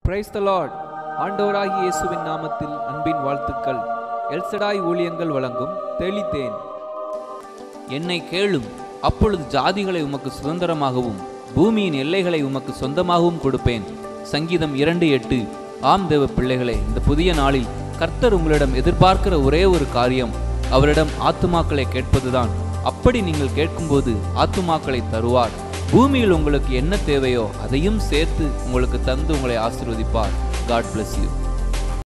Praise the Lord. ஆண்டவராகிய இயேசுவின் நாமத்தில் அன்பின் வாழ்த்துக்கள். எல்-ஷடாய் ஊழியங்கள் வழங்கும் தெளித்தேன். என்னை கேளும், அப்பொழுது ஜாதிகளை உமக்கு சுதந்திரமாகவும் பூமியின் எல்லைகளை உமக்கு சொந்தமாகவும் கொடுப்பேன். சங்கீதம் 2:8. ஆம் தேவ பிள்ளைகளே, இந்த புதிய நாளில் கர்த்தர் உங்களிடம் எதிர்பார்க்கிற ஒரே ஒரு காரியம் அவரிடம் ஆத்துமாக்களை கேட்பதுதான். அப்படி நீங்கள் கேட்கும்போது ஆத்துமாக்களை தருவார். பூமியில் உங்களுக்கு என்ன தேவையோ அதையும் சேர்த்து உங்களுக்கு தந்து உங்களை ஆசீர்வதிப்பார். God bless you.